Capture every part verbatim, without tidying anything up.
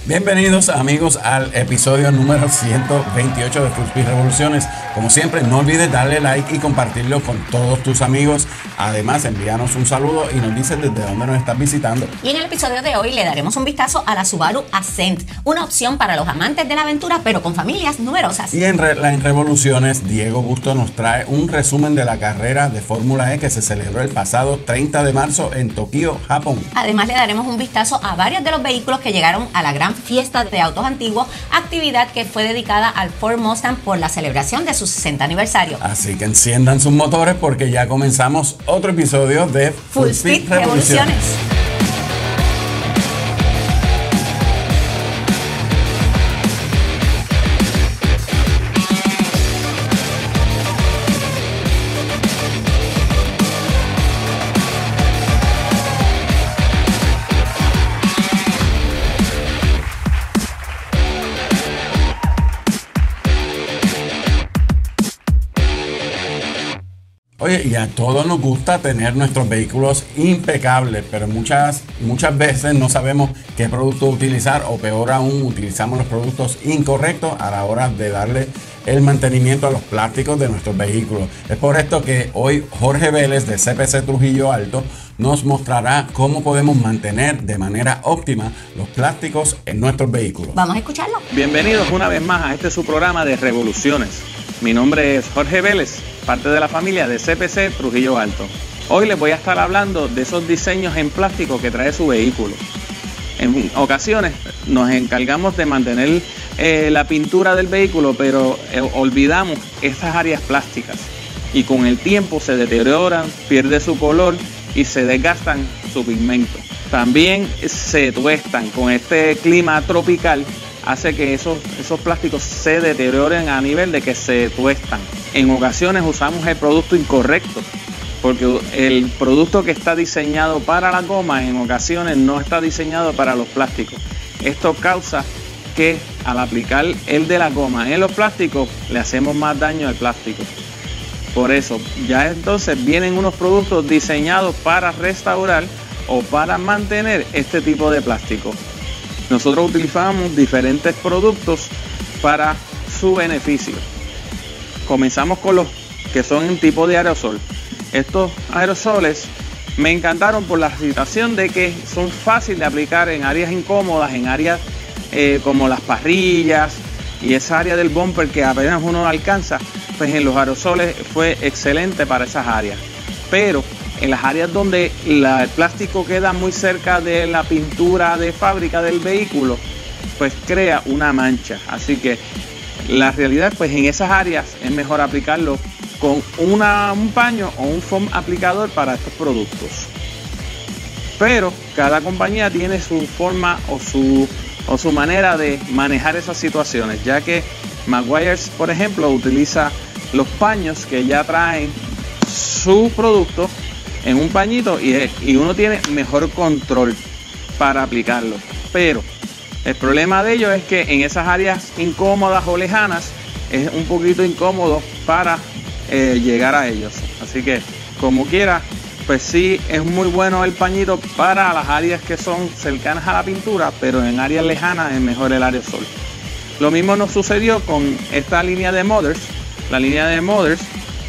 Bienvenidos amigos al episodio número ciento veintiocho de Full Speed Revoluciones. Como siempre, no olvides darle like y compartirlo con todos tus amigos. Además, envíanos un saludo y nos dices desde dónde nos estás visitando. Y en el episodio de hoy le daremos un vistazo a la Subaru Ascent, una opción para los amantes de la aventura, pero con familias numerosas. Y en, Re en Revoluciones, Diego Busto nos trae un resumen de la carrera de Fórmula E que se celebró el pasado treinta de marzo en Tokio, Japón. Además, le daremos un vistazo a varios de los vehículos que llegaron a la gran fiesta de autos antiguos, actividad que fue dedicada al Ford Mustang por la celebración de su sesenta aniversario. Así que enciendan sus motores porque ya comenzamos otro episodio de Full, Full Speed, Speed Revoluciones. Revoluciones. Oye, y a todos nos gusta tener nuestros vehículos impecables, pero muchas, muchas veces no sabemos qué producto utilizar o peor aún, utilizamos los productos incorrectos a la hora de darle el mantenimiento a los plásticos de nuestros vehículos. Es por esto que hoy Jorge Vélez de C P C Trujillo Alto nos mostrará cómo podemos mantener de manera óptima los plásticos en nuestros vehículos. Vamos a escucharlo. Bienvenidos una vez más a este su programa de Revoluciones. Mi nombre es Jorge Vélez, parte de la familia de C P C Trujillo Alto. Hoy les voy a estar hablando de esos diseños en plástico que trae su vehículo. En ocasiones nos encargamos de mantener eh, la pintura del vehículo, pero eh, olvidamos estas áreas plásticas y con el tiempo se deterioran, pierde su color y se desgastan su pigmento. También se tuestan. Con este clima tropical hace que esos, esos plásticos se deterioren a nivel de que se tuestan. En ocasiones usamos el producto incorrecto, porque el producto que está diseñado para la goma en ocasiones no está diseñado para los plásticos. Esto causa que al aplicar el de la goma en los plásticos le hacemos más daño al plástico. Por eso ya entonces vienen unos productos diseñados para restaurar o para mantener este tipo de plástico. Nosotros utilizamos diferentes productos para su beneficio. Comenzamos con los que son en tipo de aerosol. Estos aerosoles me encantaron por la situación de que son fáciles de aplicar en áreas incómodas, en áreas eh, como las parrillas y esa área del bumper que apenas uno alcanza, pues en los aerosoles fue excelente para esas áreas. Pero en las áreas donde la, el plástico queda muy cerca de la pintura de fábrica del vehículo, pues crea una mancha. Así que la realidad, pues en esas áreas es mejor aplicarlo con una, un paño o un foam aplicador para estos productos. Pero cada compañía tiene su forma o su, o su manera de manejar esas situaciones, ya que Meguiar's, por ejemplo, utiliza los paños que ya traen su producto en un pañito y, y uno tiene mejor control para aplicarlo. Pero el problema de ello es que en esas áreas incómodas o lejanas es un poquito incómodo para eh, llegar a ellos. Así que como quiera, pues sí es muy bueno el pañito para las áreas que son cercanas a la pintura, pero en áreas lejanas es mejor el aerosol. Lo mismo nos sucedió con esta línea de Mothers. La línea de Mothers,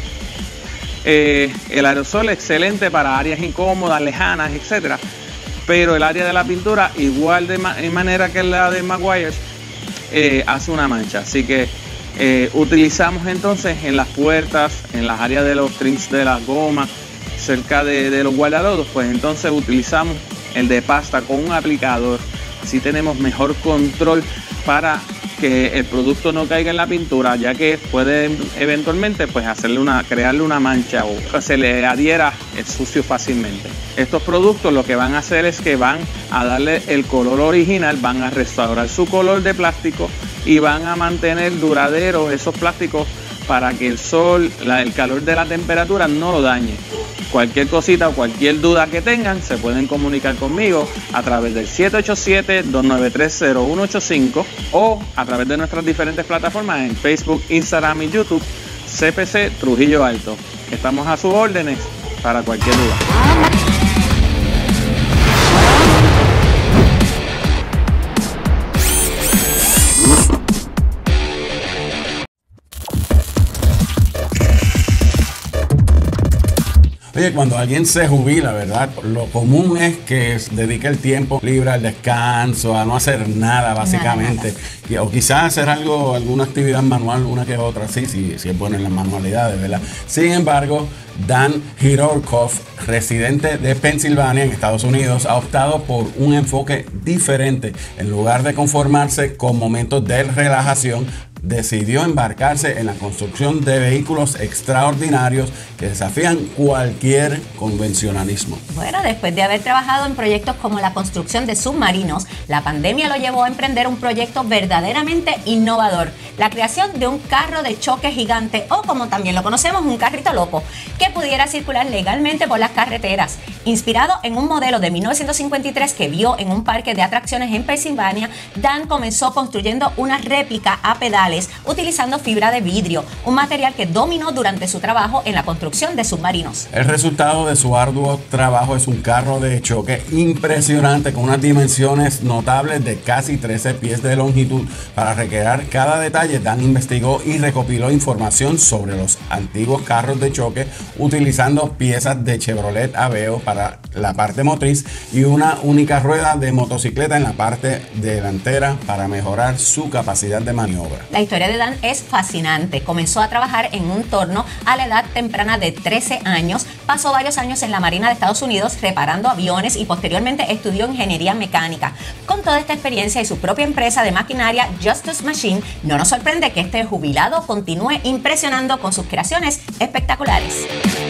eh, el aerosol excelente para áreas incómodas, lejanas, etcétera. Pero el área de la pintura, igual de ma manera que la de Meguiar's, eh, hace una mancha. Así que eh, utilizamos entonces en las puertas, en las áreas de los trims de las gomas, cerca de, de los guardalodos, pues entonces utilizamos el de pasta con un aplicador. Así tenemos mejor control para que el producto no caiga en la pintura, ya que puede eventualmente pues hacerle una, crearle una mancha o se le adhiera el sucio fácilmente. Estos productos lo que van a hacer es que van a darle el color original, van a restaurar su color de plástico y van a mantener duraderos esos plásticos para que el sol, la, el calor de la temperatura no lo dañe. Cualquier cosita o cualquier duda que tengan, se pueden comunicar conmigo a través del siete ocho siete, dos nueve tres, cero uno ocho cinco o a través de nuestras diferentes plataformas en Facebook, Instagram y YouTube, C P C Trujillo Alto. Estamos a sus órdenes para cualquier duda. Oye, cuando alguien se jubila, ¿verdad? Lo común es que dedique el tiempo libre al descanso, a no hacer nada, básicamente. Nada. O quizás hacer algo, alguna actividad manual, una que otra, sí, sí, sí es bueno en las manualidades, ¿verdad? Sin embargo, Dan Hirorkov, residente de Pensilvania en Estados Unidos, ha optado por un enfoque diferente. En lugar de conformarse con momentos de relajación, decidió embarcarse en la construcción de vehículos extraordinarios que desafían cualquier convencionalismo. Bueno, después de haber trabajado en proyectos como la construcción de submarinos, la pandemia lo llevó a emprender un proyecto verdaderamente innovador, la creación de un carro de choque gigante, o como también lo conocemos, un carrito loco, que pudiera circular legalmente por las carreteras. Inspirado en un modelo de mil novecientos cincuenta y tres que vio en un parque de atracciones en Pensilvania, Dan comenzó construyendo una réplica a pedales utilizando fibra de vidrio, un material que dominó durante su trabajo en la construcción de submarinos. El resultado de su arduo trabajo es un carro de choque impresionante con unas dimensiones notables de casi trece pies de longitud. Para recrear cada detalle, Dan investigó y recopiló información sobre los antiguos carros de choque utilizando piezas de Chevrolet Aveo para la parte motriz y una única rueda de motocicleta en la parte delantera para mejorar su capacidad de maniobra. La historia de Dan es fascinante. Comenzó a trabajar en un torno a la edad temprana de trece años, pasó varios años en la Marina de Estados Unidos reparando aviones y posteriormente estudió ingeniería mecánica. Con toda esta experiencia y su propia empresa de maquinaria, Justus Machine, no nos sorprende que este jubilado continúe impresionando con sus creaciones espectaculares.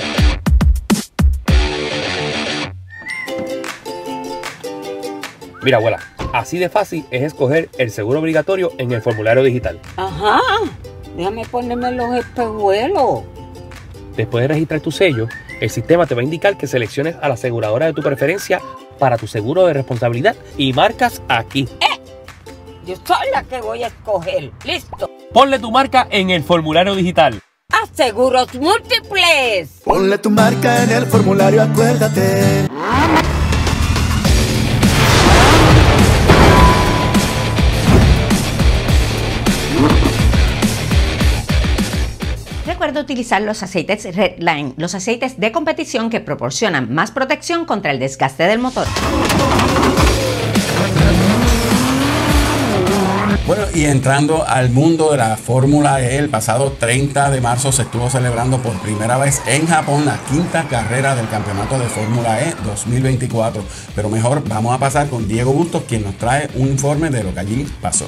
Mira, abuela, así de fácil es escoger el seguro obligatorio en el formulario digital. Ajá, déjame ponerme los espejuelos. Después de registrar tu sello, el sistema te va a indicar que selecciones a la aseguradora de tu preferencia para tu seguro de responsabilidad y marcas aquí. ¡Eh! Yo soy la que voy a escoger. ¡Listo! Ponle tu marca en el formulario digital. ¡A Seguros Múltiples! Ponle tu marca en el formulario, acuérdate. Recuerda utilizar los aceites Redline, los aceites de competición que proporcionan más protección contra el desgaste del motor. Bueno, y entrando al mundo de la Fórmula E, el pasado treinta de marzo se estuvo celebrando por primera vez en Japón la quinta carrera del campeonato de Fórmula E dos mil veinticuatro. Pero mejor vamos a pasar con Diego Bustos, quien nos trae un informe de lo que allí pasó.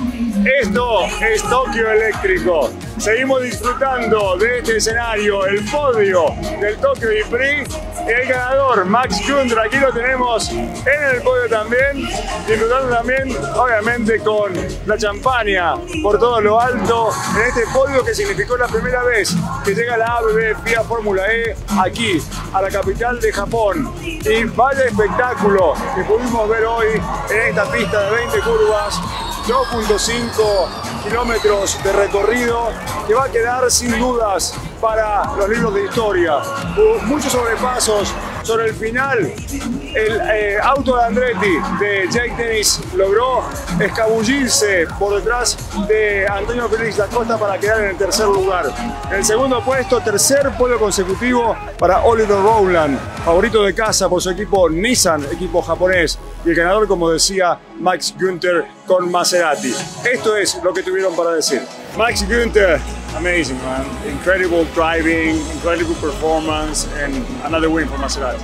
Esto es Tokio Eléctrico. Seguimos disfrutando de este escenario, el podio del Tokyo Grand Prix. El ganador, Max Günther, aquí lo tenemos en el podio también, disfrutando también, obviamente, con la champaña por todo lo alto en este podio que significó la primera vez que llega la A B B FIA Fórmula E aquí, a la capital de Japón. Y vaya espectáculo que pudimos ver hoy en esta pista de veinte curvas, dos punto cinco kilómetros de recorrido que va a quedar sin dudas para los libros de historia. Hubo muchos sobrepasos. Sobre el final, el eh, auto de Andretti de Jake Dennis logró escabullirse por detrás de Antonio Félix da Costa para quedar en el tercer lugar. En el segundo puesto, tercer podio consecutivo para Oliver Rowland, favorito de casa por su equipo Nissan, equipo japonés. Y el ganador, como decía, Max Günther con Maserati. Esto es lo que tuvieron para decir. Max Günther, amazing, man. Incredible driving, incredible performance, and another win for Maserati.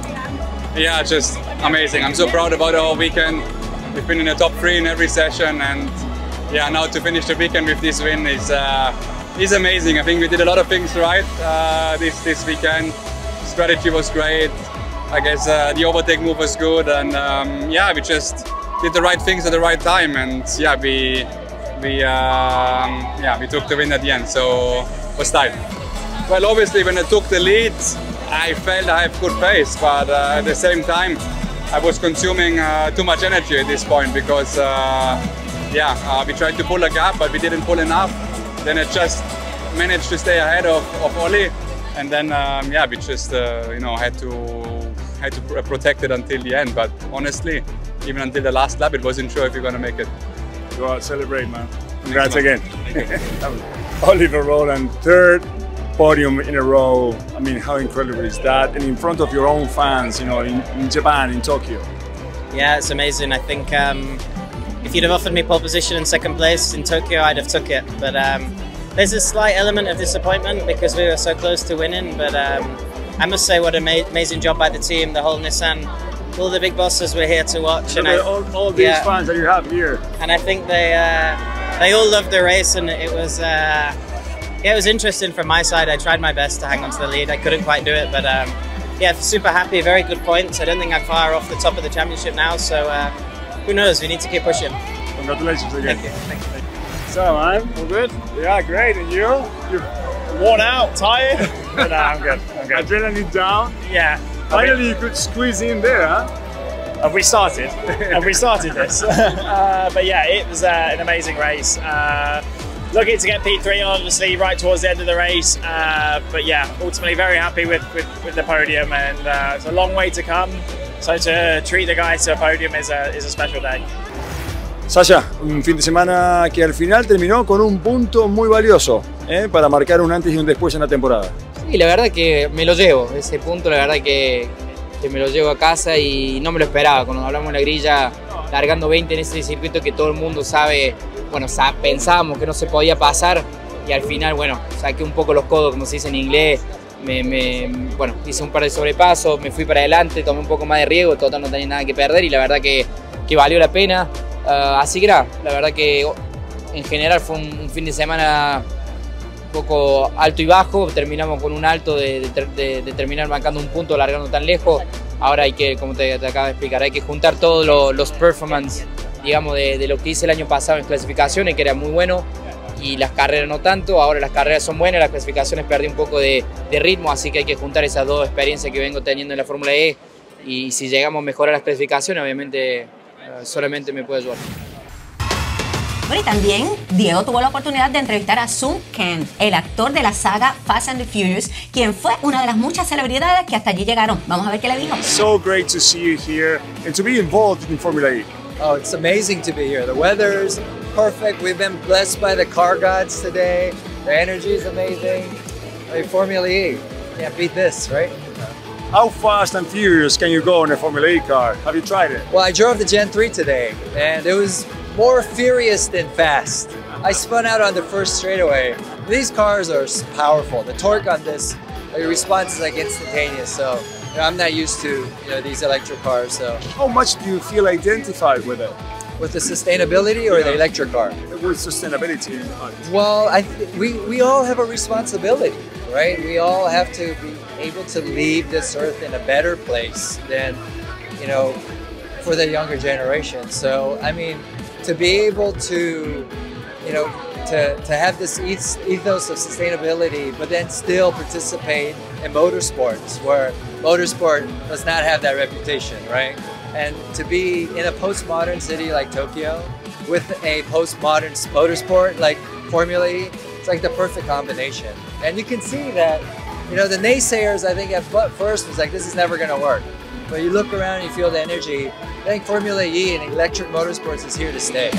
Yeah, just amazing. I'm so proud about the whole weekend. We've been in the top three in every session, and yeah, now to finish the weekend with this win is uh, is amazing. I think we did a lot of things right uh, this this weekend. Strategy was great. I guess uh, the overtake move was good, and um, yeah, we just did the right things at the right time, and yeah, we we um, yeah we took the win at the end. So it was tight. Well, obviously, when I took the lead, I felt I have good pace, but uh, at the same time, I was consuming uh, too much energy at this point because uh, yeah, uh, we tried to pull a gap, but we didn't pull enough. Then I just managed to stay ahead of of Oli, and then um, yeah, we just uh, you know had to. had to protect it until the end, but honestly, even until the last lap, it wasn't sure if you're going to make it. Go out, celebrate, man. Congrats again. Oliver Rowland, third, podium in a row. I mean, how incredible is that? And in front of your own fans, you know, in, in Japan, in Tokyo. Yeah, it's amazing. I think um, if you'd have offered me pole position in second place in Tokyo, I'd have took it. But um, there's a slight element of disappointment because we were so close to winning. But um, I must say, what an ama amazing job by the team, the whole Nissan. All the big bosses were here to watch. Look and at I, all, all these yeah. fans that you have here. And I think they uh, they all loved the race, and it was uh, yeah, it was interesting from my side. I tried my best to hang on to the lead. I couldn't quite do it, but um, yeah, super happy. Very good points. I don't think I'm far off the top of the championship now. So uh, who knows? We need to keep pushing. Congratulations again. Thank you. Thank you. So, man, all good? Yeah, great. And you? You're worn out, tired? No, I'm good. I'm good. Adrenaline down? Yeah. Finally, you could squeeze in there, huh? And we started, and we started this. uh, but yeah, it was uh, an amazing race. Uh, looking to get P three, obviously, right towards the end of the race. Uh, but yeah, ultimately very happy with, with, with the podium, and uh, it's a long way to come. So to treat the guys to a podium is a, is a special day. Sasha, un fin de semana que al final terminó con un punto muy valioso ¿eh? para marcar un antes y un después en la temporada. Sí, la verdad que me lo llevo, ese punto la verdad que, que me lo llevo a casa y no me lo esperaba. Cuando hablamos de la grilla, largando veinte en ese circuito que todo el mundo sabe, bueno, pensábamos que no se podía pasar y al final, bueno, saqué un poco los codos, como se dice en inglés, me, me, bueno, hice un par de sobrepasos, me fui para adelante, tomé un poco más de riesgo, total no tenía nada que perder y la verdad que, que valió la pena. Uh, así que nada, la verdad que en general fue un, un fin de semana un poco alto y bajo, terminamos con un alto de, de, de, de terminar marcando un punto, largando tan lejos. Ahora hay que, como te, te acabo de explicar, hay que juntar todos lo, los performances, digamos, de, de lo que hice el año pasado en clasificaciones, que era muy bueno, y las carreras no tanto. Ahora las carreras son buenas, las clasificaciones perdí un poco de, de ritmo, así que hay que juntar esas dos experiencias que vengo teniendo en la Fórmula E, y si llegamos a mejorar las clasificaciones, obviamente solamente me puede ayudar. Bueno, y también Diego tuvo la oportunidad de entrevistar a Sung Kang, el actor de la saga Fast and the Furious, quien fue una de las muchas celebridades que hasta allí llegaron. Vamos a ver qué le dijo. So great to see you here and to be involved in Formula E. Oh, it's amazing to be here. The weather's perfect. We've been blessed by the car gods today. The energy is amazing. Hey, Formula E, can't beat this, right? How fast and furious can you go in a Formula E car? Have you tried it? Well, I drove the Gen three today, and it was more furious than fast. I spun out on the first straightaway. These cars are powerful. The torque on this, the response is like instantaneous. So you know, I'm not used to you know these electric cars. So how much do you feel identified with it? With the sustainability or yeah. the electric car? With sustainability. Well, I th we we all have a responsibility, right? We all have to be able to leave this earth in a better place than, you know, for the younger generation. So, I mean, to be able to, you know, to, to have this ethos of sustainability, but then still participate in motorsports, where motorsport does not have that reputation, right? And to be in a postmodern city like Tokyo with a postmodern motorsport like Formula E, it's like the perfect combination. And you can see that, you know, the naysayers, I think at first was like, this is never going to work. But you look around and you feel the energy. I think Formula E and electric motorsports is here to stay.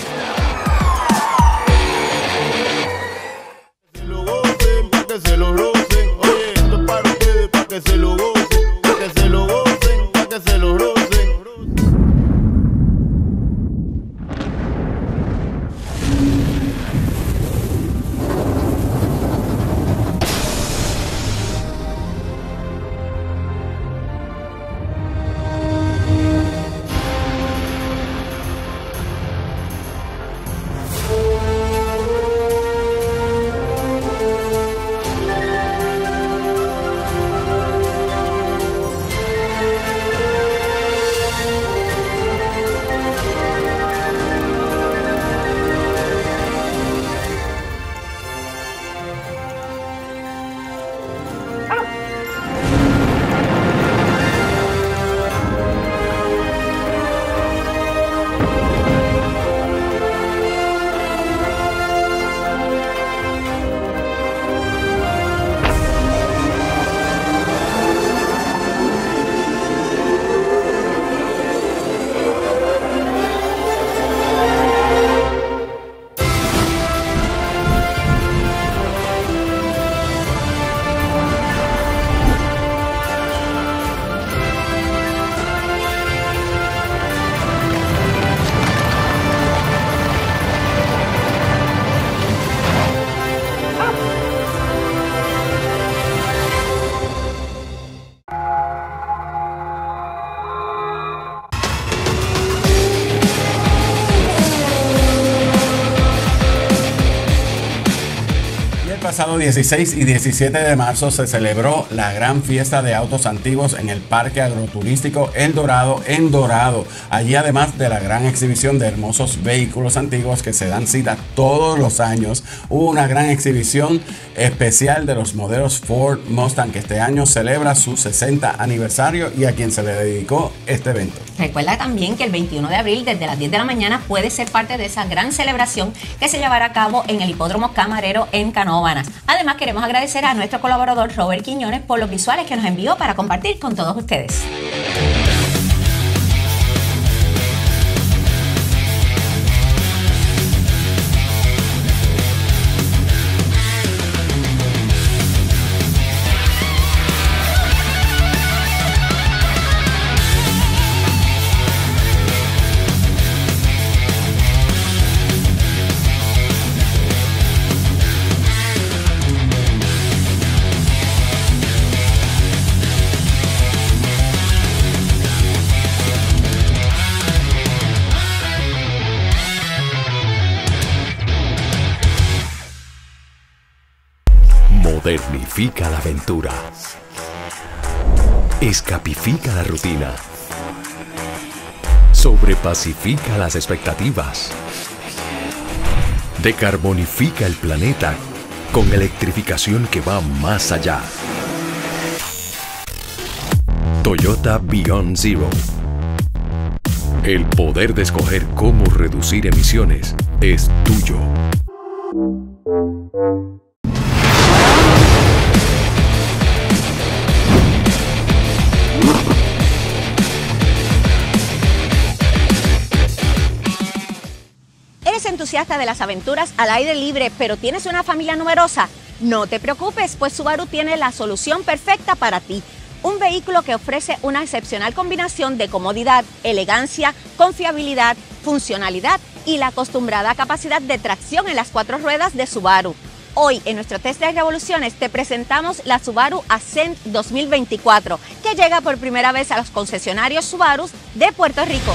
pasado dieciséis y diecisiete de marzo se celebró la gran fiesta de autos antiguos en el Parque Agroturístico El Dorado en Dorado. Allí, además de la gran exhibición de hermosos vehículos antiguos que se dan cita todos los años, hubo una gran exhibición especial de los modelos Ford Mustang, que este año celebra su sesenta aniversario y a quien se le dedicó este evento. Recuerda también que el veintiuno de abril desde las diez de la mañana puede ser parte de esa gran celebración que se llevará a cabo en el Hipódromo Camarero en Canóvanas. Además, queremos agradecer a nuestro colaborador Robert Quiñones por los visuales que nos envió para compartir con todos ustedes. Modernifica la aventura. Escapifica la rutina. Sobrepacifica las expectativas. Decarbonifica el planeta con electrificación que va más allá. Toyota Beyond Zero. El poder de escoger cómo reducir emisiones es tuyo. ¿Eres entusiasta de las aventuras al aire libre, pero tienes una familia numerosa? No te preocupes, pues Subaru tiene la solución perfecta para ti. Un vehículo que ofrece una excepcional combinación de comodidad, elegancia, confiabilidad, funcionalidad y la acostumbrada capacidad de tracción en las cuatro ruedas de Subaru. Hoy en nuestro test de revoluciones te presentamos la Subaru Ascent dos mil veinticuatro, que llega por primera vez a los concesionarios Subaru de Puerto Rico.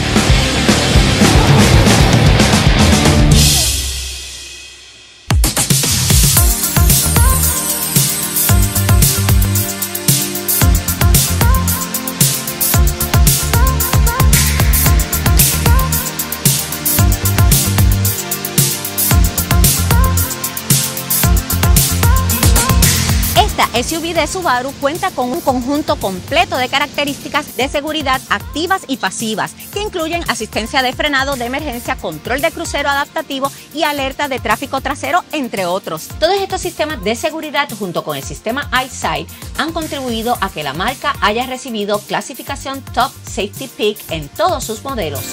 Esta S U V de Subaru cuenta con un conjunto completo de características de seguridad activas y pasivas, que incluyen asistencia de frenado de emergencia, control de crucero adaptativo y alerta de tráfico trasero, entre otros. Todos estos sistemas de seguridad, junto con el sistema EyeSight, han contribuido a que la marca haya recibido clasificación Top Safety Pick en todos sus modelos.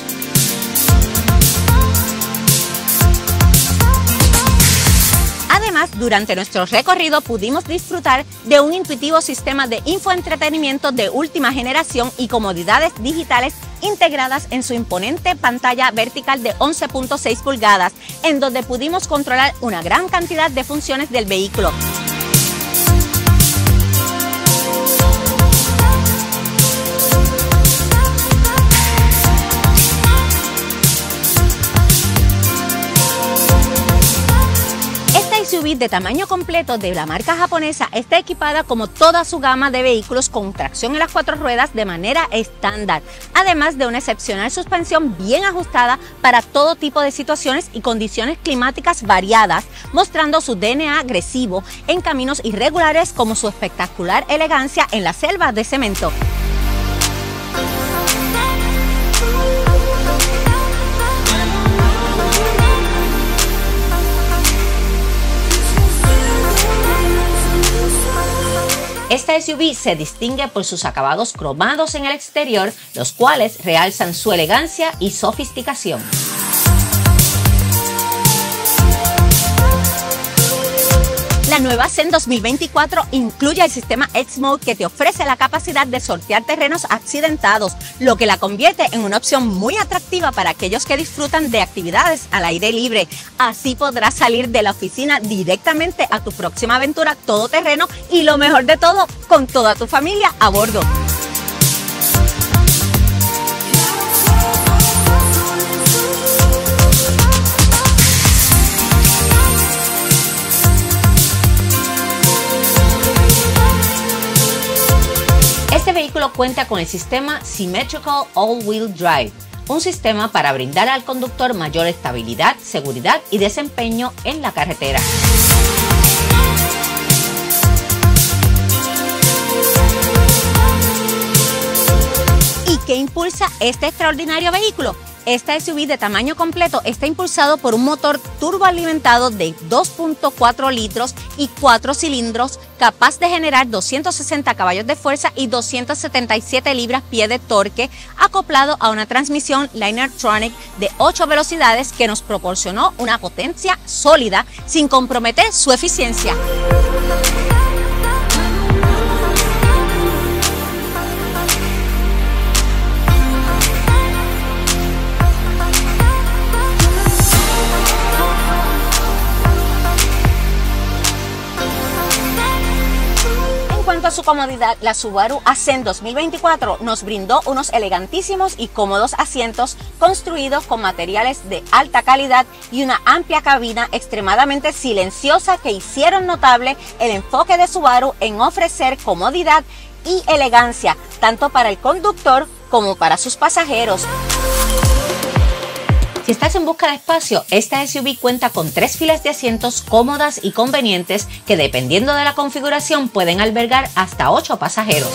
Además, durante nuestro recorrido pudimos disfrutar de un intuitivo sistema de infoentretenimiento de última generación y comodidades digitales integradas en su imponente pantalla vertical de once punto seis pulgadas, en donde pudimos controlar una gran cantidad de funciones del vehículo. S U V de tamaño completo de la marca japonesa está equipada como toda su gama de vehículos con tracción en las cuatro ruedas de manera estándar, además de una excepcional suspensión bien ajustada para todo tipo de situaciones y condiciones climáticas variadas, mostrando su D N A agresivo en caminos irregulares como su espectacular elegancia en las selvas de cemento. Esta S U V se distingue por sus acabados cromados en el exterior, los cuales realzan su elegancia y sofisticación. La nueva Ascent dos mil veinticuatro incluye el sistema X-Mode, que te ofrece la capacidad de sortear terrenos accidentados, lo que la convierte en una opción muy atractiva para aquellos que disfrutan de actividades al aire libre. Así podrás salir de la oficina directamente a tu próxima aventura todoterreno y, lo mejor de todo, con toda tu familia a bordo. cuenta con el sistema Symmetrical All-Wheel Drive, un sistema para brindar al conductor mayor estabilidad, seguridad y desempeño en la carretera. ¿Y qué impulsa este extraordinario vehículo? Esta S U V de tamaño completo está impulsado por un motor turboalimentado de dos punto cuatro litros y cuatro cilindros, capaz de generar doscientos sesenta caballos de fuerza y doscientas setenta y siete libras-pie de torque, acoplado a una transmisión Lineartronic de ocho velocidades que nos proporcionó una potencia sólida sin comprometer su eficiencia. En cuanto a su comodidad, la Subaru Ascent dos mil veinticuatro nos brindó unos elegantísimos y cómodos asientos construidos con materiales de alta calidad y una amplia cabina extremadamente silenciosa que hicieron notable el enfoque de Subaru en ofrecer comodidad y elegancia tanto para el conductor como para sus pasajeros. Si estás en busca de espacio, esta S U V cuenta con tres filas de asientos cómodas y convenientes que, dependiendo de la configuración, pueden albergar hasta ocho pasajeros.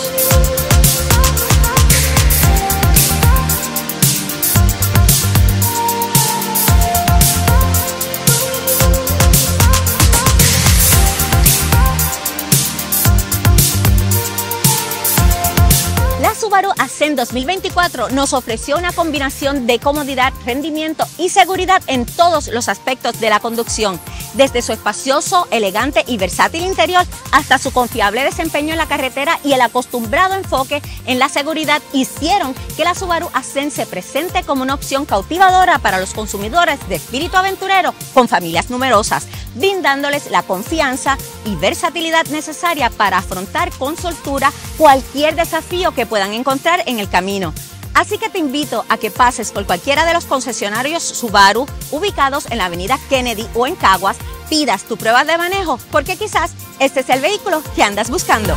Subaru Ascent dos mil veinticuatro nos ofreció una combinación de comodidad, rendimiento y seguridad en todos los aspectos de la conducción, desde su espacioso, elegante y versátil interior hasta su confiable desempeño en la carretera y el acostumbrado enfoque en la seguridad hicieron que la Subaru Ascent se presente como una opción cautivadora para los consumidores de espíritu aventurero con familias numerosas, brindándoles la confianza y versatilidad necesaria para afrontar con soltura cualquier desafío que puedan encontrar en el camino. Así que te invito a que pases por cualquiera de los concesionarios Subaru ubicados en la avenida Kennedy o en Caguas, pidas tu prueba de manejo porque quizás este es el vehículo que andas buscando.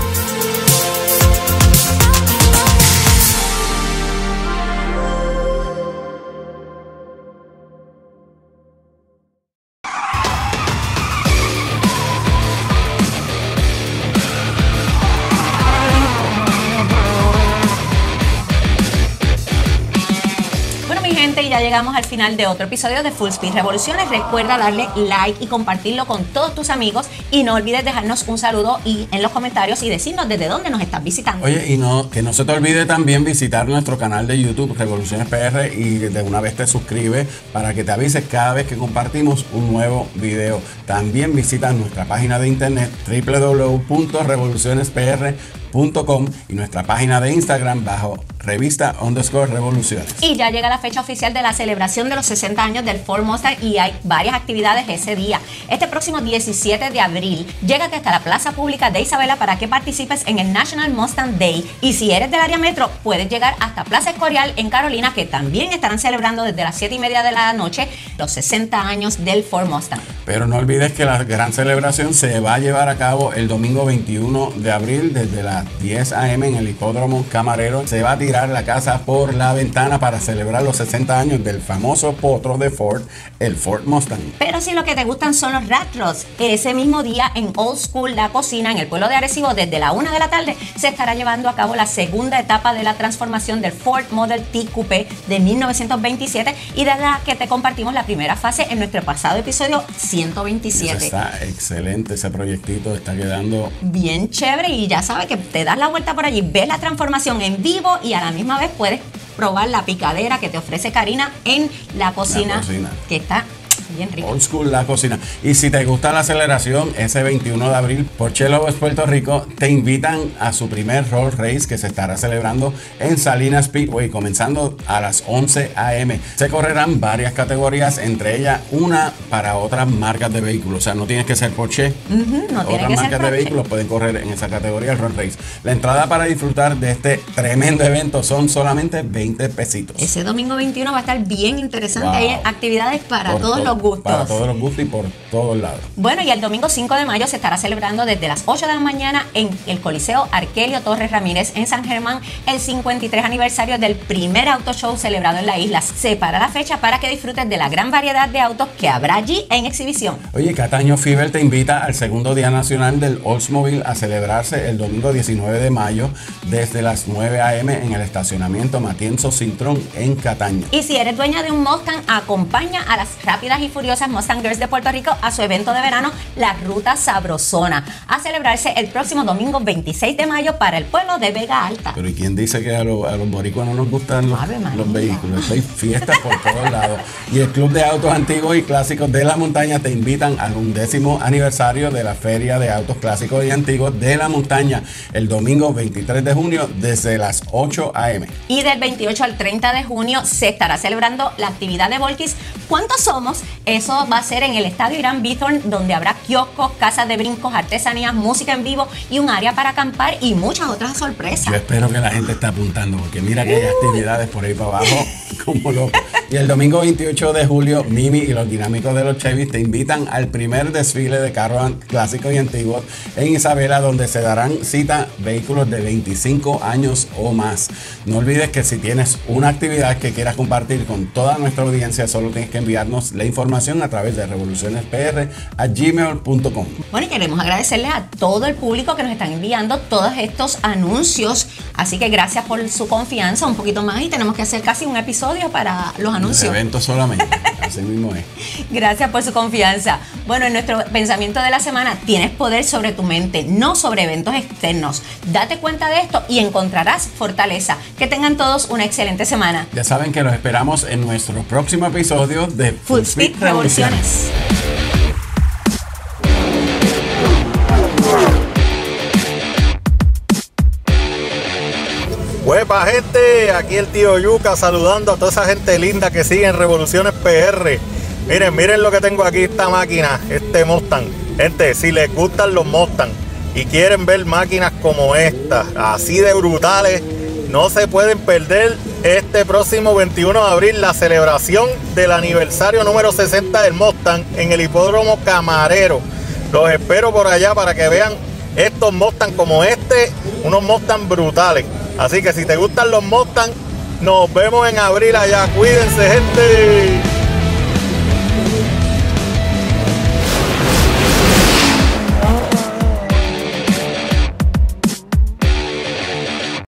Y ya llegamos al final de otro episodio de Full Speed Revoluciones. Recuerda darle like y compartirlo con todos tus amigos y no olvides dejarnos un saludo y en los comentarios y decirnos desde dónde nos estás visitando. Oye, y no que no se te olvide también visitar nuestro canal de YouTube Revoluciones P R y de una vez te suscribes para que te avises cada vez que compartimos un nuevo video. También visita nuestra página de internet w w w punto revoluciones p r punto com y nuestra página de Instagram bajo revista underscore revoluciones. Y ya llega la fecha oficial de la celebración de los sesenta años del Ford Mustang y hay varias actividades ese día. Este próximo diecisiete de abril, llégate hasta la Plaza Pública de Isabela para que participes en el National Mustang Day. Y si eres del área metro, puedes llegar hasta Plaza Escorial en Carolina, que también estarán celebrando desde las siete y media de la noche los sesenta años del Ford Mustang. Pero no olvides que la gran celebración se va a llevar a cabo el domingo veintiuno de abril desde las diez a m en el Hipódromo Camarero. Se va a tirar la casa por la ventana para celebrar los sesenta años del famoso potro de Ford, el Ford Mustang. Pero si lo que te gustan son los rat rods, ese mismo día en Old School La Cocina, en el pueblo de Arecibo, desde la una de la tarde, se estará llevando a cabo la segunda etapa de la transformación del Ford Model T Coupé de mil novecientos veintisiete y de la que te compartimos la primera fase en nuestro pasado episodio ciento veintisiete. Eso está excelente, ese proyectito está quedando bien chévere y ya sabes que te das la vuelta por allí, ves la transformación en vivo y a la misma vez puedes probar la picadera que te ofrece Karina en la cocina, la cocina. que está bien rico. Old School La Cocina. Y si te gusta la aceleración, ese veintiuno de abril, Porsche Lobos Puerto Rico te invitan a su primer Road Race que se estará celebrando en Salinas Speedway, comenzando a las once a m Se correrán varias categorías, entre ellas una para otras marcas de vehículos. O sea, no tienes que ser Porsche. Uh-huh, no otras que marcas ser de vehículos pueden correr en esa categoría, el Road Race. La entrada para disfrutar de este tremendo evento son solamente veinte pesitos. Ese domingo veintiuno va a estar bien interesante. Wow. Hay actividades para Por todos todo. los los gustos. Para todos los gustos y por todos lados. Bueno, y el domingo cinco de mayo se estará celebrando desde las ocho de la mañana en el Coliseo Arkelio Torres Ramírez en San Germán el cincuenta y tres aniversario del primer auto show celebrado en la isla. Separa la fecha para que disfrutes de la gran variedad de autos que habrá allí en exhibición. Oye, Cataño Fever te invita al segundo Día Nacional del Oldsmobile a celebrarse el domingo diecinueve de mayo desde las nueve a eme en el estacionamiento Matienzo Cintrón en Cataño. Y si eres dueña de un Mustang, acompaña a las rápidas y furiosas Mustang Girls de Puerto Rico a su evento de verano, la Ruta Sabrosona, a celebrarse el próximo domingo veintiséis de mayo para el pueblo de Vega Alta. Pero ¿y quién dice que a, lo, a los boricuas no nos gustan los, los vehículos? Hay fiestas por todos lados. Y el Club de Autos Antiguos y Clásicos de la Montaña te invitan al undécimo aniversario de la Feria de Autos Clásicos y Antiguos de la Montaña el domingo veintitrés de junio desde las ocho a eme. Y del veintiocho al treinta de junio se estará celebrando la actividad de Volkis. ¿Cuántos somos? Eso va a ser en el Estadio Irán Bithorn, donde habrá kioscos, casas de brincos, artesanías, música en vivo y un área para acampar y muchas otras sorpresas. Yo espero que la gente esté apuntando, porque mira que hay actividades por ahí para abajo como loco. Y el domingo veintiocho de julio, Mimi y los dinámicos de los Chevys te invitan al primer desfile de carros clásicos y antiguos en Isabela, donde se darán cita vehículos de veinticinco años o más. No olvides que si tienes una actividad que quieras compartir con toda nuestra audiencia, solo tienes que enviarnos la información a través de revoluciones p r arroba gmail punto com. Bueno, y queremos agradecerle a todo el público que nos están enviando todos estos anuncios. Así que gracias por su confianza, un poquito más, y tenemos que hacer casi un episodio para los anuncios. Los eventos solamente, así mismo es. Gracias por su confianza. Bueno, en nuestro pensamiento de la semana, tienes poder sobre tu mente, no sobre eventos externos. Date cuenta de esto y encontrarás fortaleza. Que tengan todos una excelente semana. Ya saben que los esperamos en nuestro próximo episodio de Full Speed Revoluciones. Huepa gente, aquí el tío Yuca saludando a toda esa gente linda que sigue en Revoluciones P R. Miren, miren lo que tengo aquí, esta máquina, este Mustang. Gente, si les gustan los Mustang y quieren ver máquinas como esta, así de brutales, no se pueden perder este próximo veintiuno de abril la celebración del aniversario número sesenta del Mustang en el Hipódromo Camarero. Los espero por allá para que vean estos Mustang como este, unos Mustang brutales. Así que si te gustan los Mustang, nos vemos en abril allá. Cuídense, gente.